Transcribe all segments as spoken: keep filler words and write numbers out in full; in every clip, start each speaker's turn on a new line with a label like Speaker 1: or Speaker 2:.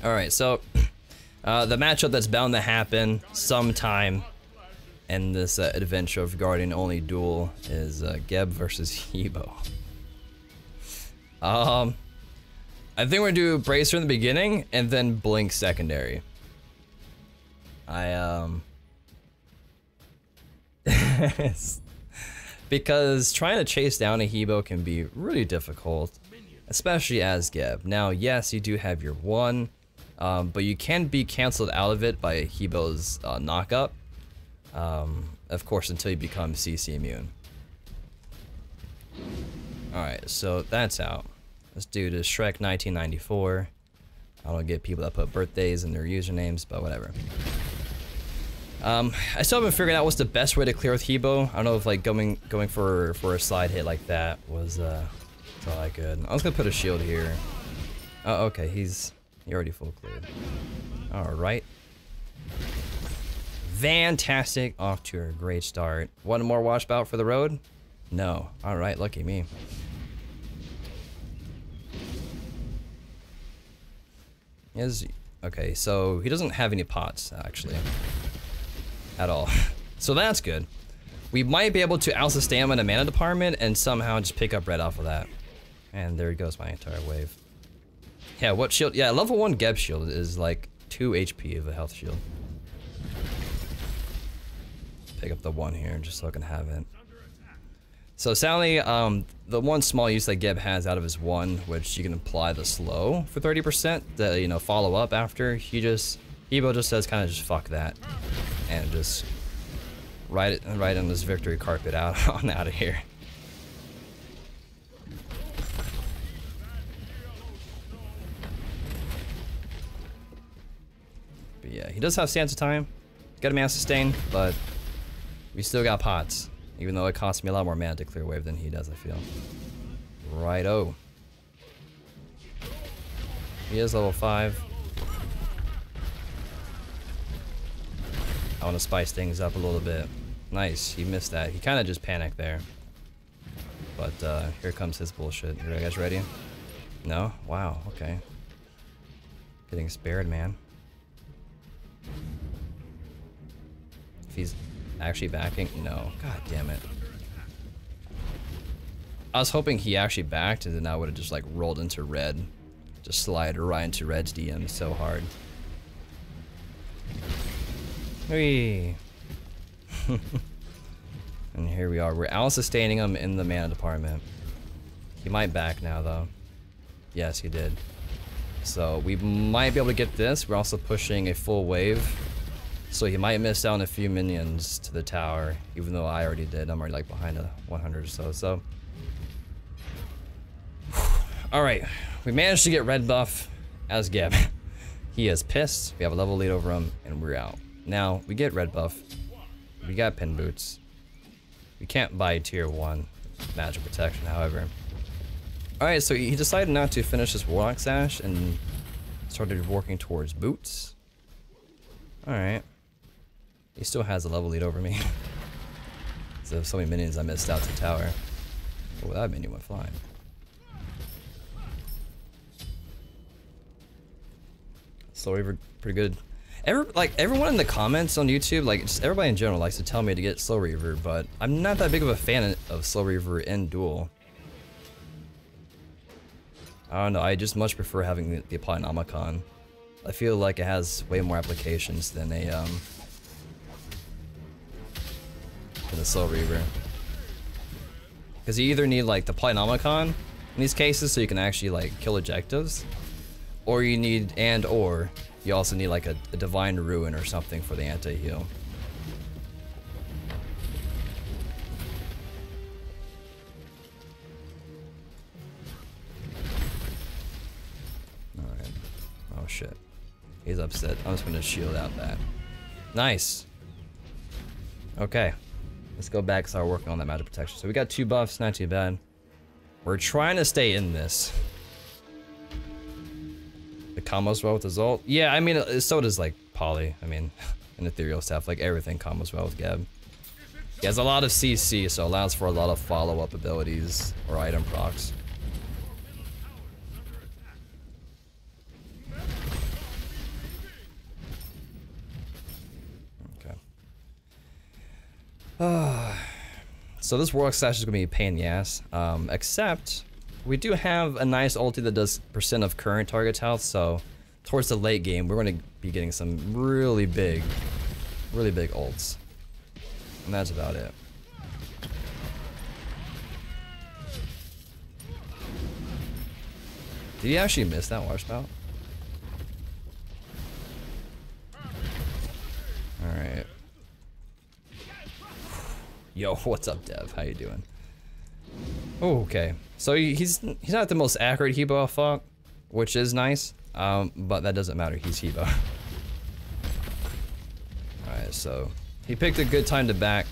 Speaker 1: Alright, so uh, the matchup that's bound to happen sometime in this uh, adventure of Guardian only duel is uh, Geb versus Hebo. Um, I think we're gonna do Bracer in the beginning and then Blink secondary. I um because trying to chase down a Hebo can be really difficult, especially as Geb. Now, yes, you do have your one, um, but you can be canceled out of it by Hebo's uh, knock-up. Um, of course, until you become C C immune. Alright, so that's out. Let's do this Shrek nineteen ninety-four. I don't get people that put birthdays in their usernames, but whatever. Um, I still haven't figured out what's the best way to clear with Hebo. I don't know if like going going for for a slide hit like that was uh was all that good. I was gonna put a shield here. Oh, okay, he's he already full cleared. All right. Fantastic, off to a great start. One more washbout for the road? No. All right, lucky me. Is okay, so he doesn't have any pots actually. At all. So that's good. We might be able to out-sustain in the mana department and somehow just pick up red off of that. And there goes my entire wave. Yeah, what shield? Yeah, level one Geb shield is like two H P of a health shield. Pick up the one here just so I can have it. So sadly, um, the one small use that Geb has out of his one, which you can apply the slow for thirty percent, the, you know, follow up after, he just, Hebo just says kind of just fuck that. And just ride it, ride on this victory carpet out on out of here. But yeah, he does have Sansa time. Got a mana sustain, but we still got pots. Even though it costs me a lot more mana to clear wave than he does, I feel. Righto. He is level five. I want to spice things up a little bit. Nice, he missed that. He kind of just panicked there. But uh, here comes his bullshit. Are you guys ready? No? Wow, okay. Getting spared, man. If he's actually backing? No. God damn it. I was hoping he actually backed and then I would have just like rolled into red. Just slide right into red's D M so hard. Whee. And here we are. We're out-sustaining him in the mana department. He might back now though. Yes, he did. So we might be able to get this. We're also pushing a full wave. So he might miss out on a few minions to the tower, even though I already did. I'm already like behind a one hundred or so. So, alright. We managed to get red buff as Geb. He is pissed. We have a level lead over him, and we're out. Now, we get red buff. We got pin boots. We can't buy tier one magic protection, however. Alright, so he decided not to finish his Warlock Sash and started working towards boots. Alright. He still has a level lead over me. So, so many minions I missed out to tower. Oh, that minion went flying. Soul Reaver, pretty good. Every, like, everyone in the comments on YouTube, like, just everybody in general likes to tell me to get Soul Reaver, but I'm not that big of a fan of Soul Reaver in duel. I don't know, I just much prefer having the, the Apollonomicon. I feel like it has way more applications than a, um... than a Soul Reaver. Because you either need, like, the Apollonomicon in these cases so you can actually, like, kill objectives, or you need, and or, you also need, like, a, a Divine Ruin or something for the anti-heal. Alright. Oh shit. He's upset. I'm just gonna shield out that. Nice. Okay. Let's go back and start working on that magic protection. So we got two buffs, not too bad. We're trying to stay in this. The combos well with the Zolt. Yeah, I mean, so does like Poly. I mean, and ethereal stuff. Like everything combos well with Geb. He has a lot of C C, so allows for a lot of follow-up abilities or item procs. So this Warlock Slash is gonna be a pain in the ass. Um, except we do have a nice ulti that does percent of current target's health, so towards the late game, we're gonna be getting some really big, really big ults. And that's about it. Did he actually miss that water spout? Alright. Yo, what's up, Dev? How you doing? Oh, okay. So he's he's not the most accurate Hebo I fought, which is nice, um, but that doesn't matter. He's Hebo. Alright, so he picked a good time to back.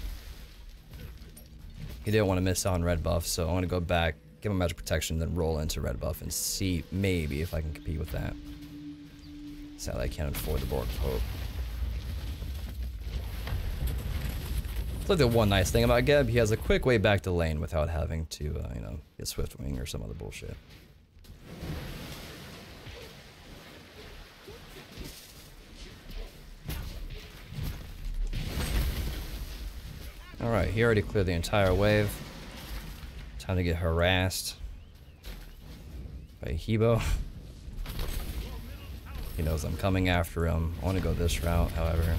Speaker 1: He didn't want to miss out on red buff, so I want to go back, give him magic protection, then roll into red buff and see maybe if I can compete with that. Sadly, I can't afford the Bork of Hope. It's like the one nice thing about Geb, he has a quick way back to lane without having to, uh, you know, get Swiftwing or some other bullshit. Alright, he already cleared the entire wave. Time to get harassed by Hebo. He knows I'm coming after him. I want to go this route, however.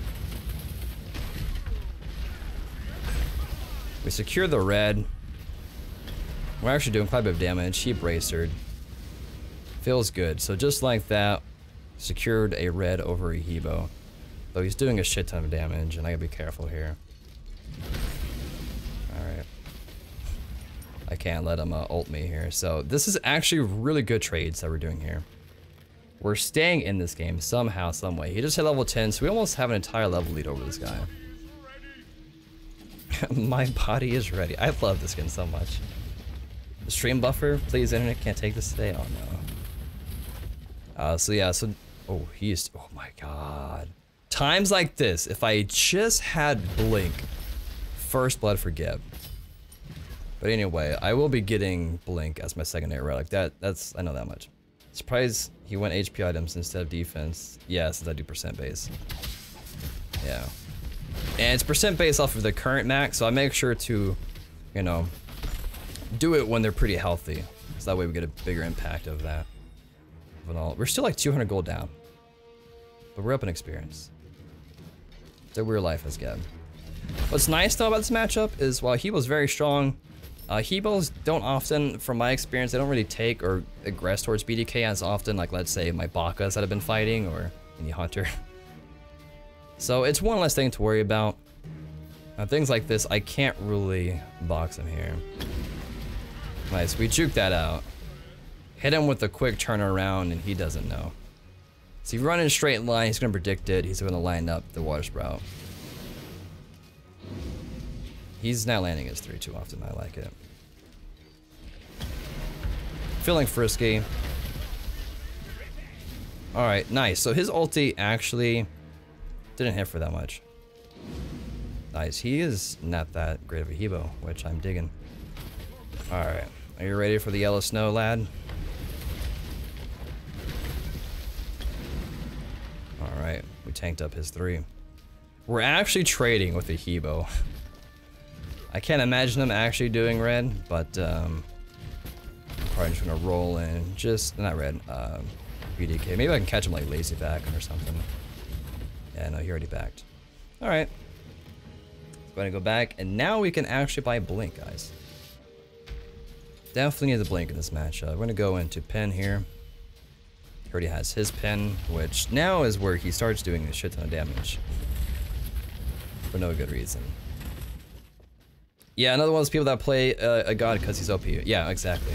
Speaker 1: We secure the red. We're actually doing quite a bit of damage. He bracered. Feels good. So just like that, secured a red over a Hebo. Though he's doing a shit ton of damage, and I gotta be careful here. Alright. I can't let him uh, ult me here. So this is actually really good trades that we're doing here. We're staying in this game somehow, some way. He just hit level ten, so we almost have an entire level lead over this guy. My body is ready. I love this skin so much. The stream buffer, please internet can't take this today. Oh no. Uh, so yeah, so oh he's oh my god. Times like this, if I just had Blink, first blood for Geb. But anyway, I will be getting Blink as my secondary relic. That that's I know that much. Surprised he went H P items instead of defense. Yeah, since I do percent base. Yeah. And it's percent based off of the current max, so I make sure to, you know, do it when they're pretty healthy. So that way we get a bigger impact of that. Of all. We're still like two hundred gold down. But we're up in experience. So we're life as Geb. What's nice though about this matchup is while Hebo's very strong, uh, Hebos don't often, from my experience, they don't really take or aggress towards B D K as often, like let's say my Bakas that have been fighting or any Hunter. So it's one less thing to worry about. Now, things like this, I can't really box him here. Nice, we juke that out. Hit him with a quick turnaround and he doesn't know. So you run in a straight line, he's gonna predict it, he's gonna line up the water sprout. He's not landing his three too often, I like it. Feeling frisky. Alright, nice. So his ulti actually didn't hit for that much. Nice. He is not that great of a Hebo, which I'm digging. Alright. Are you ready for the yellow snow, lad? Alright. We tanked up his three. We're actually trading with a Hebo. I can't imagine him actually doing red, but um, I'm probably just gonna roll in. Just, not red, um, B D K. Maybe I can catch him like lazy back or something. Yeah, no, he already backed. Alright. Going to go back, and now we can actually buy Blink, guys. Definitely need the Blink in this match. Uh, we're going to go into Pen here. He already has his Pen, which now is where he starts doing a shit ton of damage. For no good reason. Yeah, another one of those people that play uh, a god because he's O P. Yeah, exactly.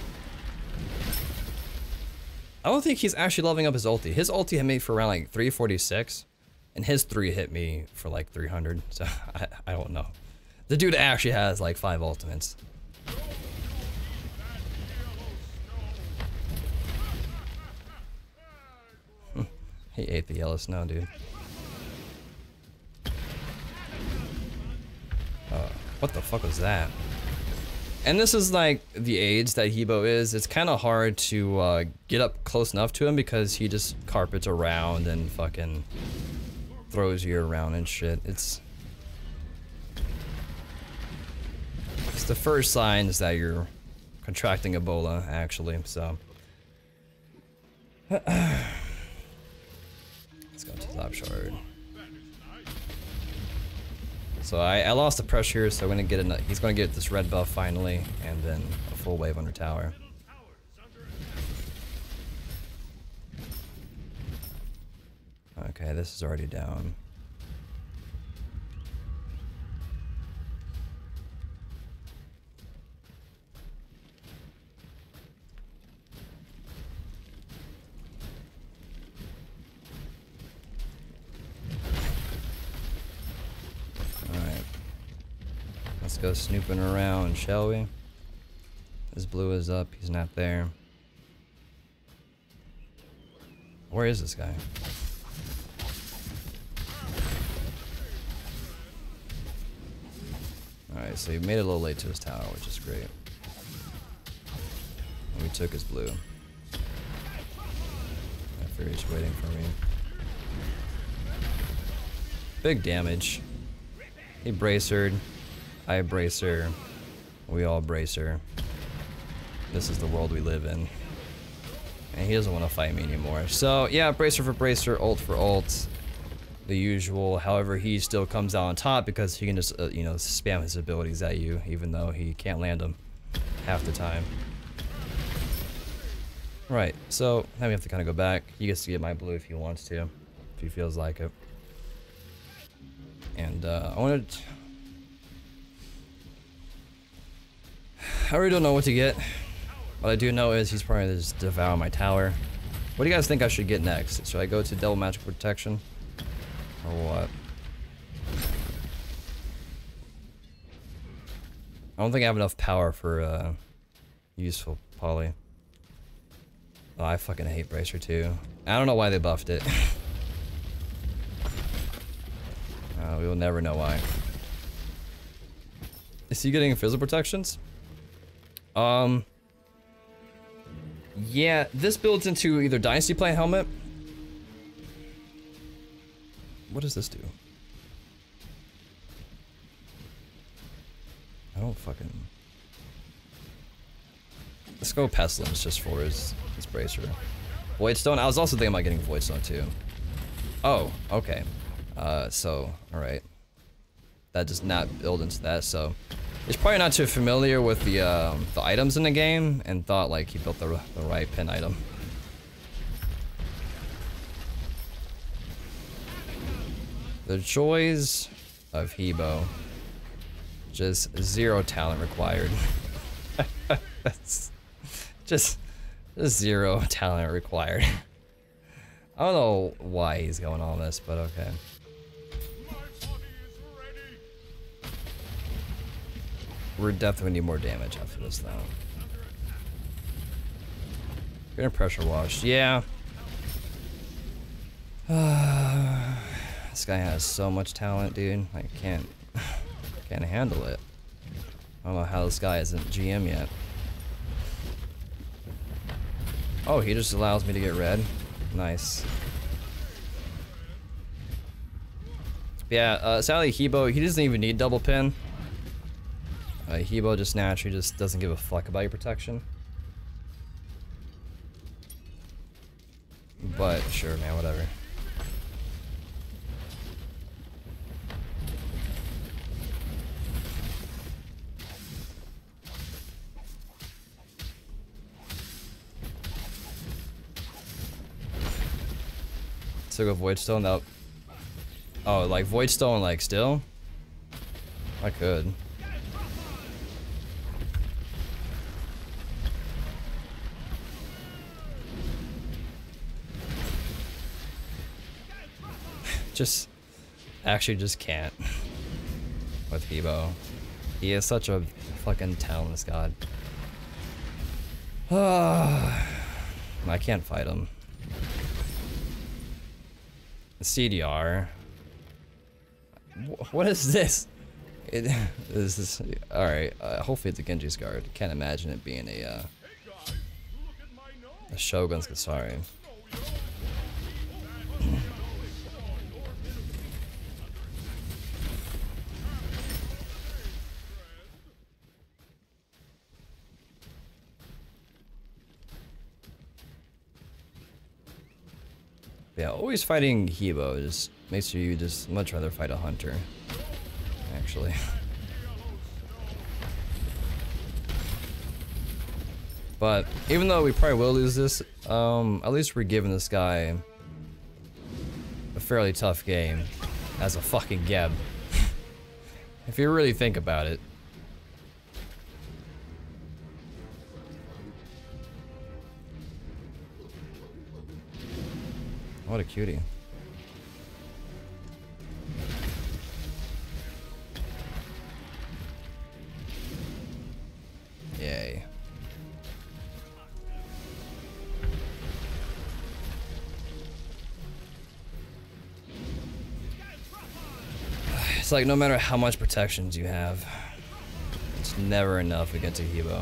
Speaker 1: I don't think he's actually leveling up his ulti. His ulti hit me for around like three forty-six. And his three hit me for like three hundred, so I, I don't know. The dude actually has like five ultimates. He ate the yellow snow, dude. Uh, what the fuck was that? And this is like the age that Hebo is. It's kind of hard to uh, get up close enough to him because he just carpets around and fucking throws you around and shit. It's the first signs that you're contracting Ebola, actually, so. Let's go to top shard. So I, I lost the pressure, so I'm gonna get a, he's gonna get this red buff finally, and then a full wave under tower. Okay, this is already down. Alright. Let's go snooping around, shall we? This blue is up, he's not there. Where is this guy? Alright, so he made it a little late to his tower, which is great. And we took his blue. I figure he's waiting for me. Big damage. He bracered. I bracer. We all bracer. This is the world we live in. And he doesn't want to fight me anymore. So, yeah, bracer for bracer, ult for ult. The usual. However, he still comes out on top because he can just, uh, you know, spam his abilities at you, even though he can't land them half the time. Right, so now we have to kind of go back. He gets to get my blue if he wants to, if he feels like it. And uh, I wanted... I really don't know what to get. What I do know is he's probably going to just devour my tower. What do you guys think I should get next? Should I go to Devil Magical Protection? Or what? I don't think I have enough power for uh, useful poly. Oh, I fucking hate Bracer too. I don't know why they buffed it. uh, we will never know why. Is he getting physical protections? Um. Yeah, this builds into either Dynasty Play Helmet. What does this do? I don't fucking... Let's go Pestilence just for his, his bracer. Voidstone? I was also thinking about getting Voidstone too. Oh, okay. Uh, so, alright. That does not build into that, so... He's probably not too familiar with the, um, the items in the game, and thought like he built the, the right pin item. The joys of Hebo. Just zero talent required. That's just, just zero talent required. I don't know why he's going on this, but okay. We're definitely need more damage after this though. Gonna pressure wash. Yeah. This guy has so much talent, dude. I can't can't handle it. I don't know how this guy isn't G M yet. Oh, he just allows me to get red. Nice. Yeah, uh, sadly Hebo, he doesn't even need double pin. Uh, Hebo just naturally just doesn't give a fuck about your protection. But sure, man, whatever. Took a Voidstone that. Oh, like Voidstone, like still? I could. Just, actually just can't with Hebo. He is such a fucking talentless god. I can't fight him. C D R. What is this? It, this is all right. Uh, hopefully it's a Genji's guard. Can't imagine it being a uh, a Shogun's Gasari. But yeah, always fighting Hebo just makes you just much rather fight a hunter. Actually. But even though we probably will lose this, um, at least we're giving this guy a fairly tough game as a fucking Geb. If you really think about it. What a cutie. Yay. It's like no matter how much protections you have, it's never enough against a Hebo.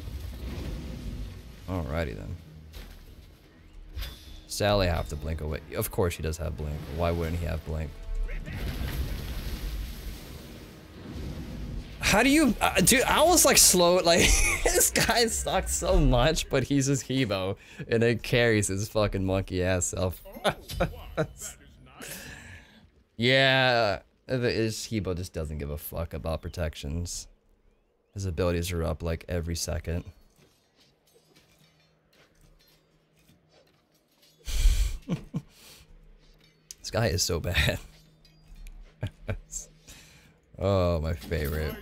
Speaker 1: Alrighty then. Sally have to blink away. Of course he does have blink. Why wouldn't he have blink? How do you, uh, dude? I was like slow. Like this guy sucks so much, but he's just Hebo, and it carries his fucking monkey ass self. Yeah, his Hebo just doesn't give a fuck about protections. His abilities are up like every second. This guy is so bad. Oh, my favorite.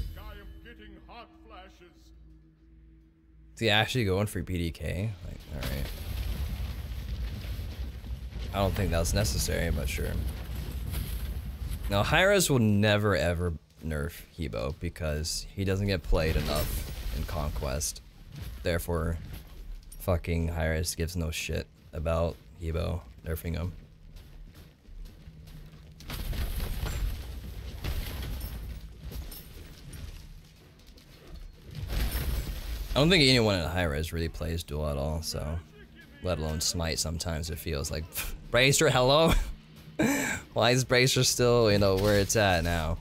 Speaker 1: Is he actually going for B D K? Like, alright. I don't think that's necessary, but sure. Now, Hi-Rez will never ever nerf Hebo because he doesn't get played enough in Conquest. Therefore, fucking Hi-Rez gives no shit about Hebo nerfing him. I don't think anyone in Hi-Rez really plays duel at all, so let alone Smite. Sometimes it feels like Bracer, hello? Why is Bracer still, you know, where it's at now?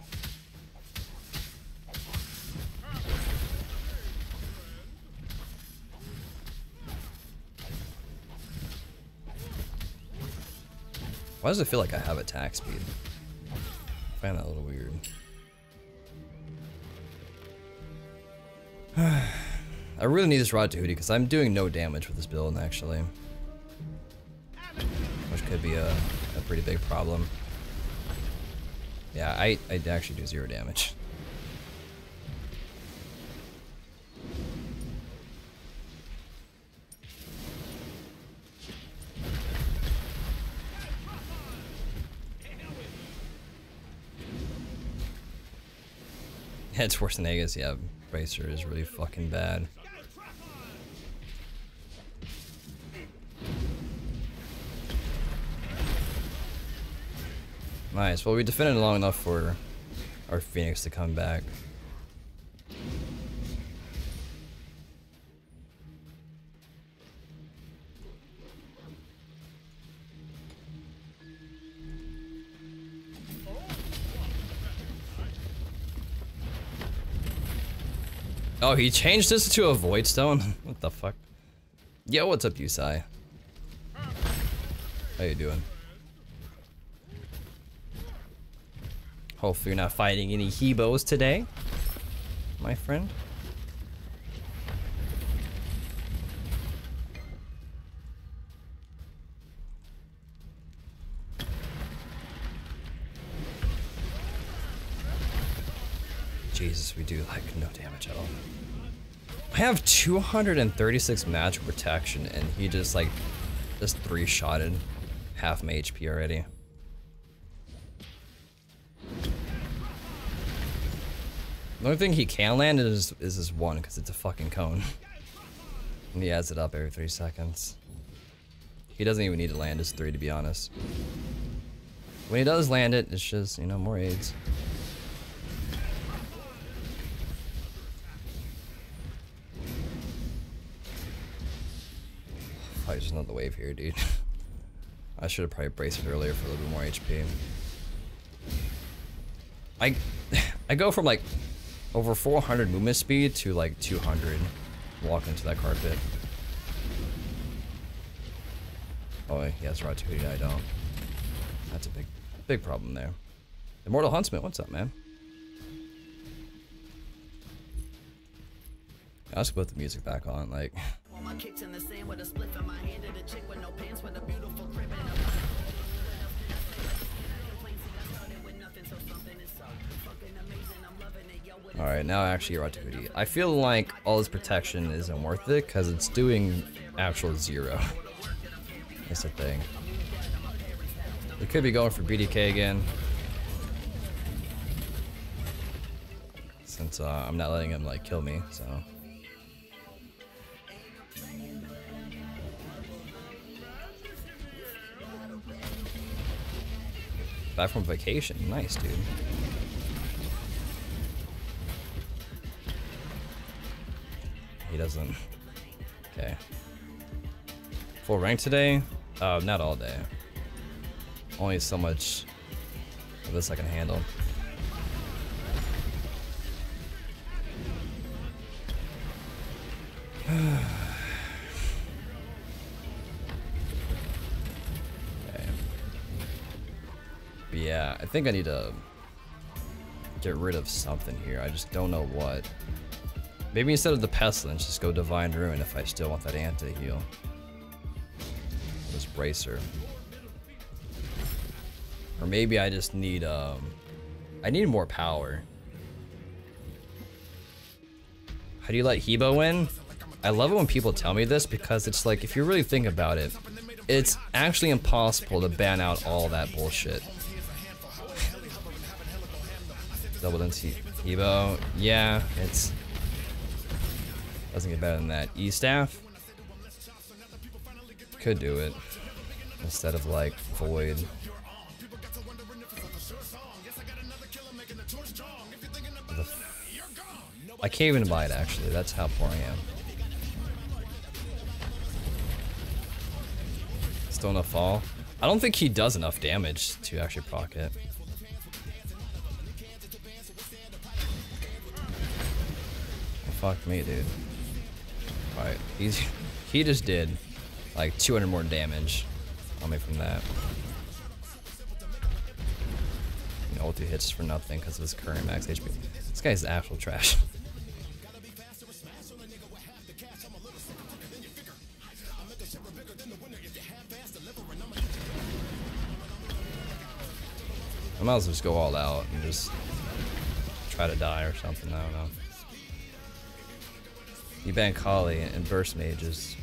Speaker 1: Why does it feel like I have attack speed? I find that a little weird. I really need this Rod to Hootie because I'm doing no damage with this build, actually. Which could be a, a pretty big problem. Yeah, I, I actually do zero damage. Yeah, it's worse than Aegis. Yeah, Bracer is really fucking bad. Nice. Well, we defended long enough for our Phoenix to come back. Oh, he changed this to a Void Stone? What the fuck? Yo, what's up, Yusai? How you doing? Hopefully you're not fighting any Hebos today, my friend. Jesus, we do like no damage at all. I have two hundred thirty-six magic protection and he just like just three-shotted half my H P already. The only thing he can land is is his one because it's a fucking cone. And he adds it up every three seconds. He doesn't even need to land his three, to be honest. When he does land it, it's just, you know, more aids. Probably just another wave here, dude. I should have probably braced it earlier for a little bit more H P. I, I go from like over four hundred movement speed to like two hundred walking into that carpet. Oh, he has Ratatouille, I don't. That's a big, big problem there. Immortal Huntsman, what's up, man? I just put the music back on, like. Alright, now actually Ratatouille. I feel like all this protection isn't worth it because it's doing actual zero. That's the thing. We could be going for B D K again. Since uh, I'm not letting him like kill me, so. Back from vacation, nice dude. He doesn't. Okay. Full rank today? Uh, not all day. Only so much of this I can handle. Okay. But yeah, I think I need to get rid of something here. I just don't know what. Maybe instead of the Pestilence, just go Divine Ruin if I still want that anti-heal. This Bracer. Or maybe I just need, um... I need more power. How do you let Hebo win? I love it when people tell me this because it's like, if you really think about it, it's actually impossible to ban out all that bullshit. Double into Hebo. Yeah, it's... Doesn't get better than that. E-Staff? Could do it. Instead of like Void. The f I can't even buy it actually. That's how poor I am. Still enough fall. I don't think he does enough damage to actually proc it. Fuck me, dude. Alright, he's he just did like two hundred more damage on me from that. You know, ulti hits for nothing because of his current max H P. This guy's actual trash. I might as well just go all out and just try to die or something. I don't know. You ban Kali and burst mages.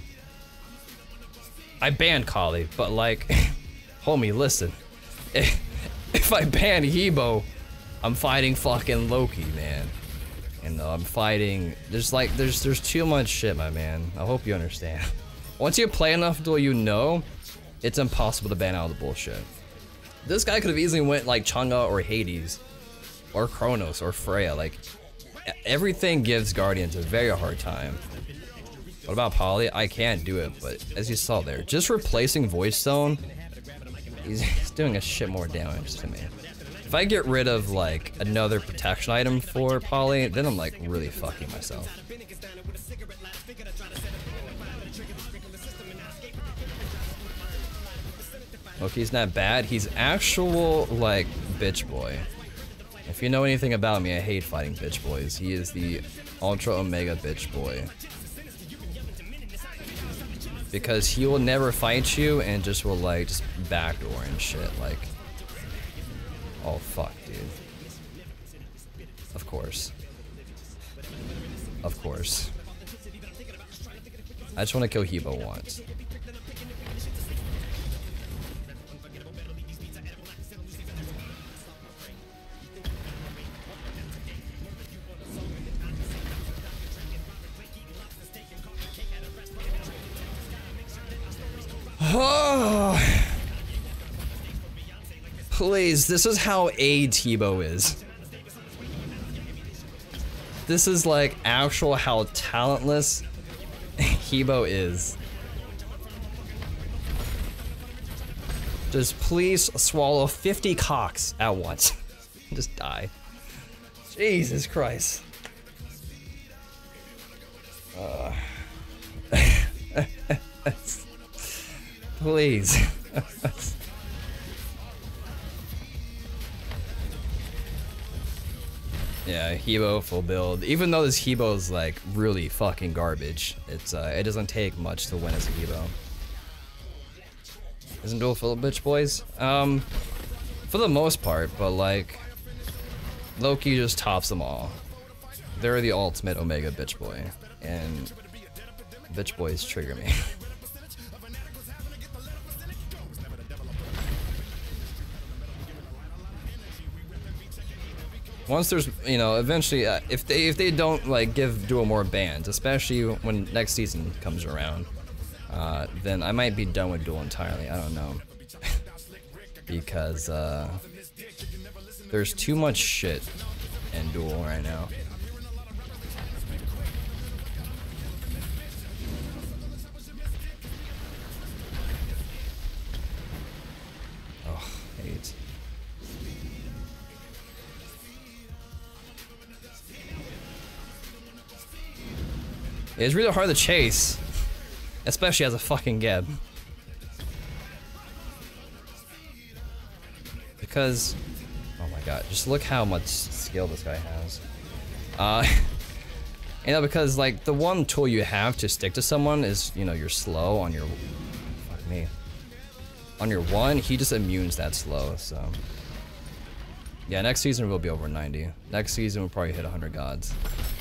Speaker 1: I banned Kali, but like, homie, listen. If, if I ban Hebo, I'm fighting fucking Loki, man. And uh, I'm fighting. There's like, there's there's too much shit, my man. I hope you understand. Once you play enough until you know, it's impossible to ban out the bullshit. This guy could have easily went like Chang'e or Hades, or Kronos or Freya. Like, everything gives Guardians a very hard time. What about Poly? I can't do it, but as you saw there, just replacing Void Stone, he's, he's doing a shit more damage to me. If I get rid of like another protection item for Poly, then I'm like really fucking myself. Loki's not bad. He's actual like bitch boy. If you know anything about me, I hate fighting bitch boys. He is the ultra omega bitch boy. Because he will never fight you and just will like just backdoor and shit like. Oh fuck, dude. Of course. Of course. I just want to kill Hebo once. Oh, please, this is how A Tebow is. This is like actual how talentless Hebo is. Just please swallow fifty cocks at once. Just die. Jesus Christ. Uh. Please. Yeah, Hebo full build. Even though this Hebo is like really fucking garbage, it's uh, it doesn't take much to win as a Hebo. Isn't duel full of bitch boys? Um, for the most part, but like Loki just tops them all. They're the ultimate Omega bitch boy, and bitch boys trigger me. Once there's, you know, eventually, uh, if they if they don't like give Duel more bans, especially when next season comes around, uh, then I might be done with Duel entirely. I don't know, because uh, there's too much shit in Duel right now. Oh, hate. It's really hard to chase, especially as a fucking Geb. Because, oh my god, just look how much skill this guy has. Uh, you know, because like the one tool you have to stick to someone is, you know, you're slow on your, fuck me. On your one, he just immunes that slow, so. Yeah, next season will be over ninety. Next season we'll probably hit one hundred gods.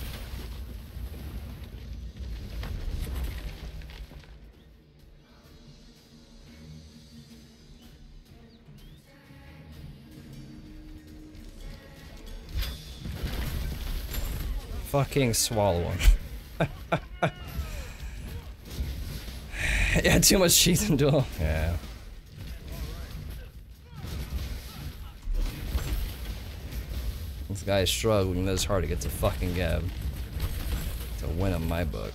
Speaker 1: Fucking swallow him. Yeah, too much cheese in Duel. Yeah. This guy is struggling this hard to get to fucking Geb to win in my book.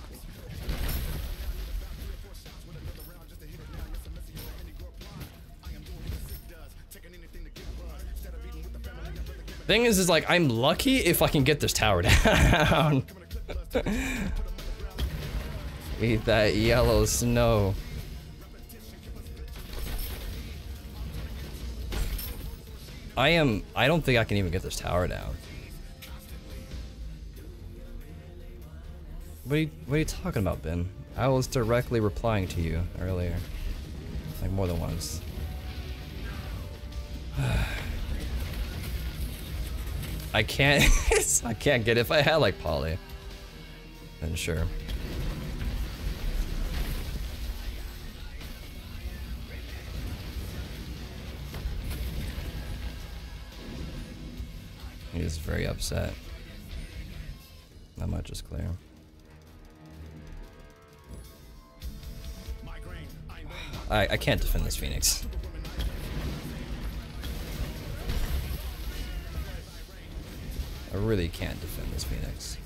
Speaker 1: Thing is, is like, I'm lucky if I can get this tower down. Eat that yellow snow. I am, I don't think I can even get this tower down. What are you, what are you talking about, Ben? I was directly replying to you earlier. Like more than once. I can't, I can't get it. If I had like Polly, then sure. He is very upset. That much is clear. I, I can't defend this Phoenix. I really can't defend this Phoenix.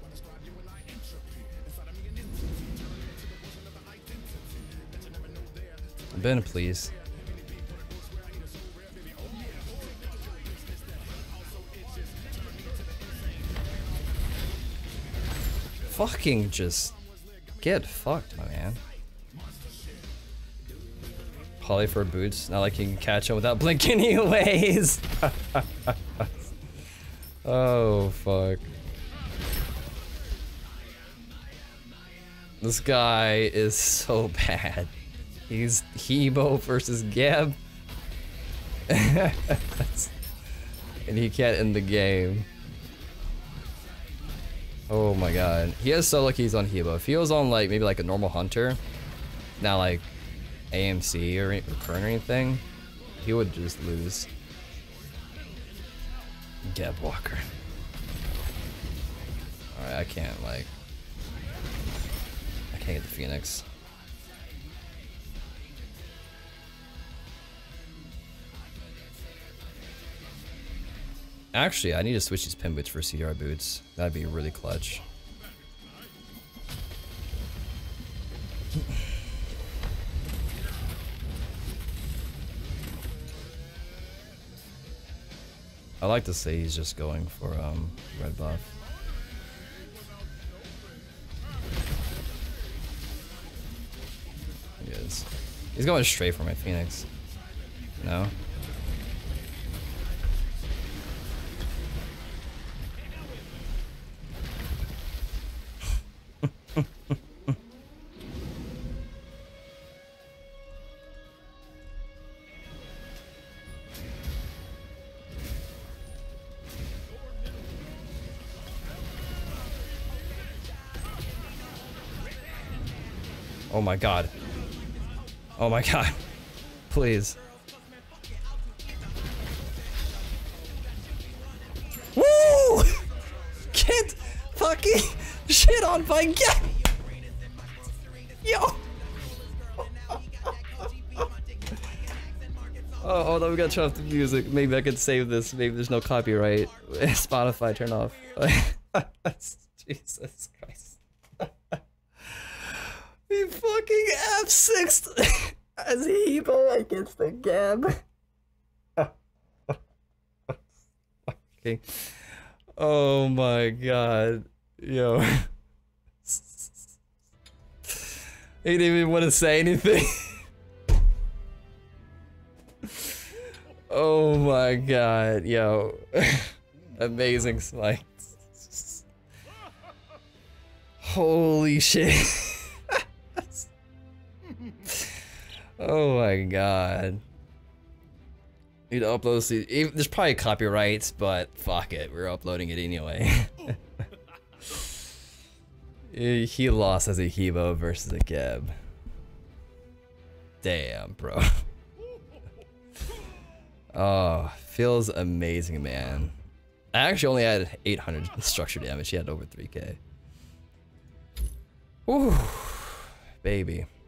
Speaker 1: Ben, please. Fucking just get fucked, my man. Poly for boots, not like you can catch him without blinking anyways. Oh, fuck. This guy is so bad. He's Hebo versus Geb. And he can't end the game. Oh my god. He is so lucky he's on Hebo. If he was on like maybe like a normal hunter, not like A M C or, or Kern or anything, he would just lose. Geb Walker. Alright, I can't like I can't get the Phoenix. Actually, I need to switch these pin boots for C D R boots. That'd be really clutch. I like to say he's just going for um red buff. He is. He's going straight for my Phoenix. No? Oh my god. Oh my god. Please. Woo! Get fucking shit on by get. Yo. Oh, hold on, we gotta turn off the music. Maybe I could save this. Maybe there's no copyright. Spotify, turn off. Jesus Christ. He fucking F six as Hebo against the Geb. Okay. Oh my god. Yo. He didn't even want to say anything. Oh my god. Yo. Amazing smites. Holy shit. Oh my god. Need to upload this. There's probably copyrights, but fuck it. We're uploading it anyway. He lost as a Hebo versus a Geb. Damn, bro. Oh, feels amazing, man. I actually only had eight hundred structure damage. He had over three K. Ooh, baby.